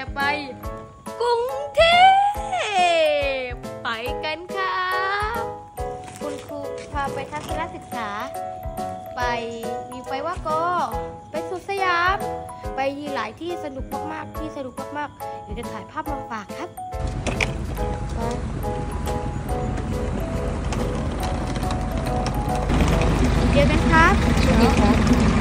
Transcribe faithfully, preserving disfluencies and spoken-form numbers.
ไปกรุงเทพไปกันครับคุณครูพาไปทัศนศึกษาไปมีไปว่าก็ไปสุดสยามไปหลายที่สนุกมากๆที่สนุกมากๆเดี๋ยวจะถ่ายภาพมาฝากครับเจอกันครับสวัสดีครับ